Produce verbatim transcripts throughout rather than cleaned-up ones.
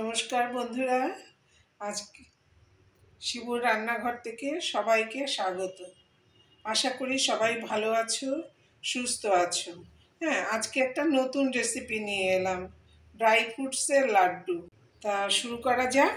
নমস্কার বন্ধুরা, আজ শিবুর রান্নাঘর থেকে সবাইকে স্বাগত। আশা করি সবাই ভালো আছো, সুস্থ আছো। হ্যাঁ, আজকে একটা নতুন রেসিপি নিয়ে এলাম, ড্রাই ফ্রুটসের লাড্ডু। তা শুরু করা যাক।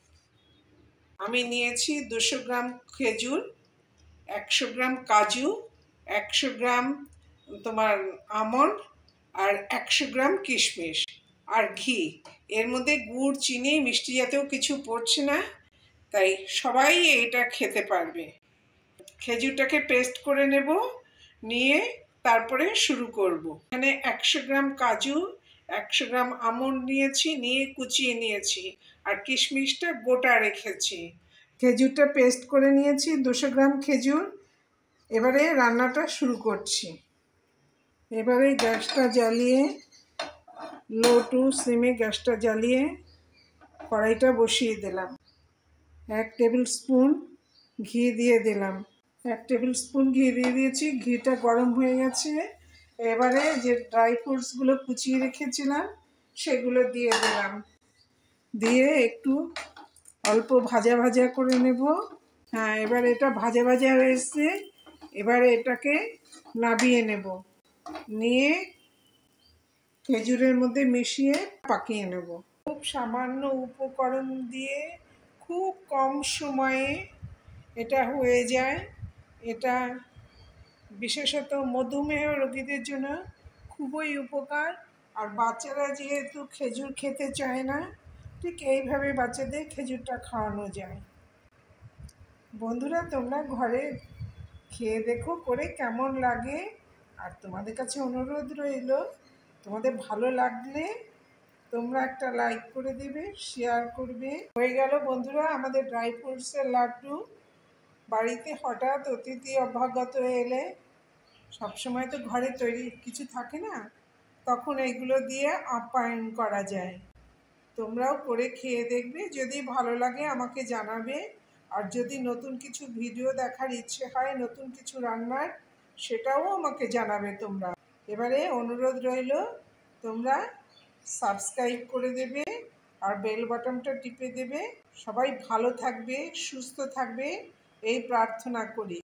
আমি নিয়েছি দুশো গ্রাম খেজুর, একশো গ্রাম কাজু, একশো গ্রাম তোমার আমন্ড আর একশো গ্রাম কিশমিশ আর ঘি। এর মধ্যে গুড়, চিনি, মিষ্টি জাতীয় কিছু পড়ছে না, তাই সবাই এটা খেতে পারবে। খেজুরটাকে পেস্ট করে নেব, নিয়ে তারপরে শুরু করব। এখানে একশো গ্রাম কাজু, একশো গ্রাম আমন্ড নিয়েছি, নিয়ে কুচিয়ে নিয়েছি, আর কিশমিশটা গোটা রেখেছি। খেজুরটা পেস্ট করে নিয়েছি, দুশো গ্রাম খেজুর। এবারে রান্নাটা শুরু করছি। এবারে গ্যাসটা জ্বালিয়ে লো টু সিমে গ্যাসটা জ্বালিয়ে কড়াইটা বসিয়ে দিলাম। এক টেবিল স্পুন ঘি দিয়ে দিলাম। এক টেবিল স্পুন ঘি দিয়ে দিয়েছি। ঘিটা গরম হয়ে গেছে। এবারে যে ড্রাই ফ্রুটসগুলো কুচিয়ে রেখেছিলাম সেগুলো দিয়ে দিলাম। দিয়ে একটু অল্প ভাজা ভাজা করে নেব। হ্যাঁ, এবার এটা ভাজা ভাজা হয়েছে। এবারে এটাকে নাবিয়ে নেব, নিয়ে খেজুরের মধ্যে মিশিয়ে পাকিয়ে নেব। খুব সামান্য উপকরণ দিয়ে খুব কম সময়ে এটা হয়ে যায়। এটা বিশেষত মধুমেহ রোগীদের জন্য খুবই উপকার। আর বাচ্চারা যেহেতু খেজুর খেতে চায় না, ঠিক এইভাবে বাচ্চাদের খেজুরটা খাওয়ানো যায়। বন্ধুরা, তোমরা ঘরে খেয়ে দেখো করে কেমন লাগে। আর তোমাদের কাছে অনুরোধ রইল, তোমাদের ভালো লাগলে তোমরা একটা লাইক করে দেবে, শেয়ার করবে। হয়ে গেল বন্ধুরা আমাদের ড্রাই ফ্রুটসের লাড্ডু। বাড়িতে হঠাৎ অতিথি অভ্যাগত এলে সবসময় তো ঘরে তৈরি কিছু থাকে না, তখন এইগুলো দিয়ে আপ্যায়ন করা যায়। তোমরাও করে খেয়ে দেখবে, যদি ভালো লাগে আমাকে জানাবে। আর যদি নতুন কিছু ভিডিও দেখার ইচ্ছে হয়, নতুন কিছু রান্নার, সেটাও আমাকে জানাবে তোমরা। এবারে অনুরোধ রইল, তোমরা সাবস্ক্রাইব করে দেবে আর বেল বাটনটা টিপে দেবে। সবাই ভালো থাকবে, সুস্থ থাকবে, এই প্রার্থনা করি।